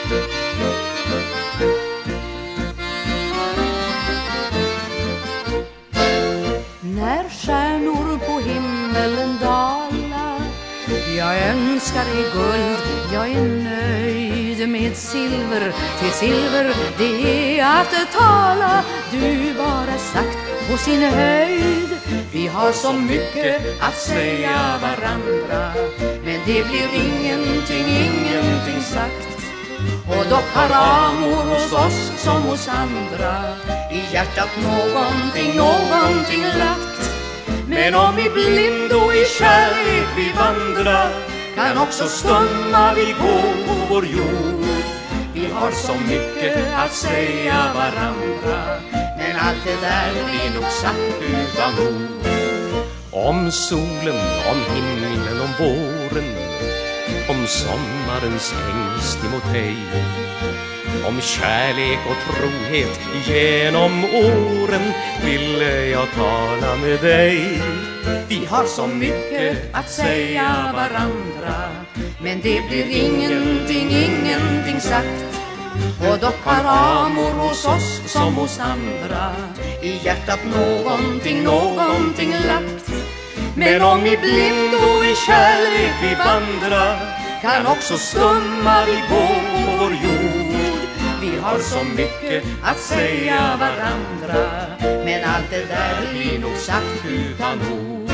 När stjärnor på himmelen dalar, jag önskar dig guld, jag är nöjd med silver. Till silver, det är att tala, du bara sagt på sin höjd. Vi har så mycket att säga varandra, men det blir ingenting sagt. Och dock har amor hos oss som hos andra i hjärtat någonting lagt. Men om i blindo i kärlek vi vandrar, kan också stumma vi gå på vår jord. Vi har så mycket att säga varandra, men allt det där blir nog sagt utan ord. Om solen, om himlen, om våren, om sommarens ängst emot dig, om kärlek och trohet genom åren ville jag tala med dig. Vi har så mycket att säga varandra, men det blir ingenting sagt. Och dock har amor hos oss som hos andra i hjärtat någonting lagt. Men om i blindo i kärlek vi vandrar, kan också stumma vi gå på vår jord. Vi har så mycket att säga varandra, men allt det där blir nog sagt utan ord.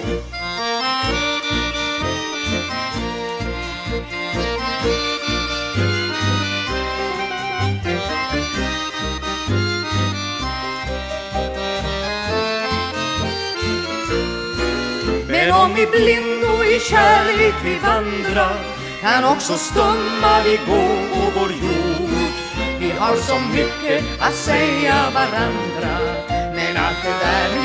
Men om i blindo i kärlek vi vandrar, kan också stumma vi gå på vår jord. Vi har så mycket att säga varandra, men allt det där